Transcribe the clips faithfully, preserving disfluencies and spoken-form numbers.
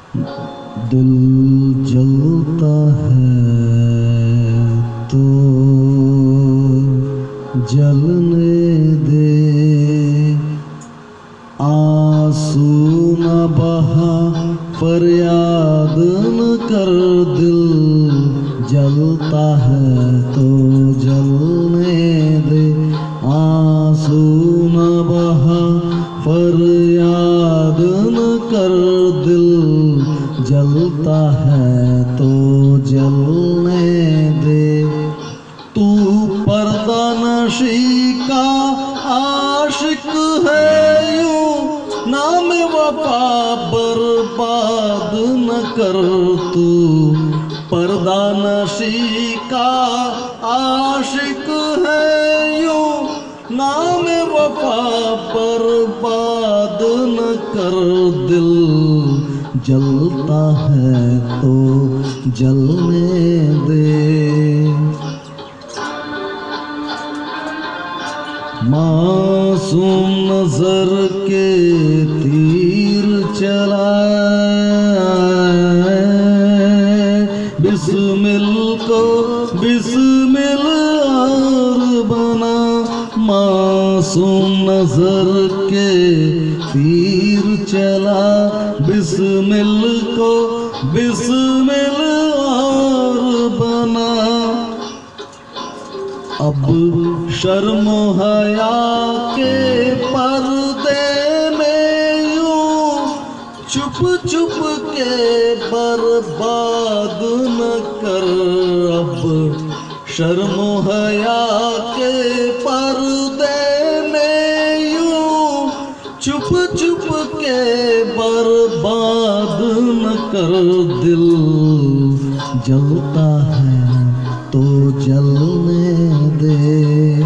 दिल जलता है तो जलने दे, आंसू न बहा फरियाद न कर, दिल जलता है तो जलने दे, आंसू न बहा फरियाद न कर, दिल जलता है तो जलने दे। तू पर्दा नशी का आशिक है यूं, नाम वफा बर्बाद न कर, तू पर्दा नशी का आशिक है यूं, नाम वफा बर्बाद न कर, दिल जलता है तो जलने दे। मासूम नजर के तीर चलाए, बिस्मिल को बिस्मिल और बना, मासूम नजर के तीर चला, बिस्मिल को बिस्मिल और बना। अब शर्म हया के पर्दे में यूं चुप चुप के बर्बाद न कर, अब शर्म हया के पर्दे में यूं चुप चुप के बर्बाद न कर, दिल जलता है तो जलने दे।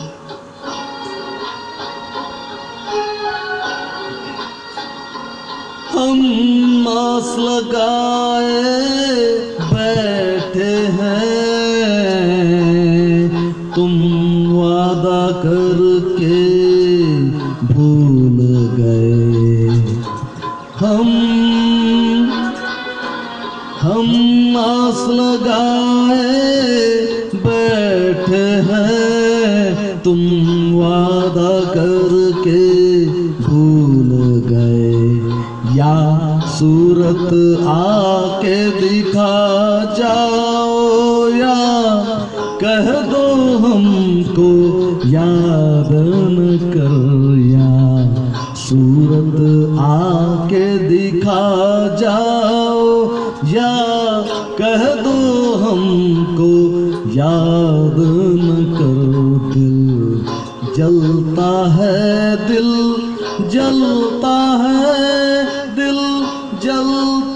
हम आस लगाए बैठे हैं, तुम वादा करके भूल गए, हम हम आस लगाए बैठे हैं, तुम वादा करके भूल गए, या सूरत आके दिखा जाओ, या कह दो हमको याद न कर, या सूरत आके दिखा जाओ, या कह दो हमको याद न करो, दिल जलता है, दिल जलता है, दिल जलता